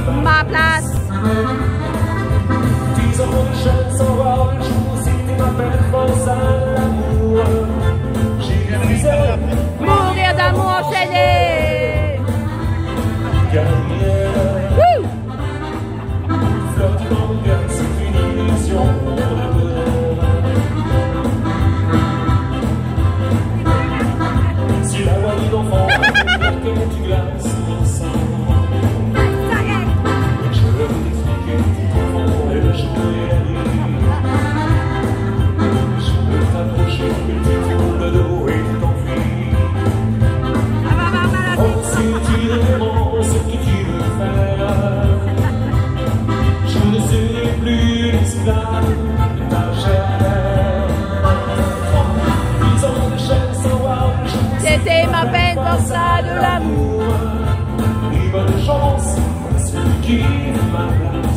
Ma place. 10 ans de chaîne sans voir le jour, si tu m'appelles force à l'amour. J'ai refusé Mourir d'amour enchaîné. carrière. Flotte dans le cœur, c'est une illusion de bonheur. Si la voix d'enfant que tu glaces mon sang, je veux t'expliquer tout confond et le jour et la nuit. Je veux t'approcher, mais tu tournes le dos et tu t'enfuis. Oh, si tu demandes ce que tu veux faire, je ne serai plus l'esclave de ta chair. 10 ans de chaîne sans voir le jour, C'était ma peine pour ça de l'amour. et bonne chance à celui qui m'a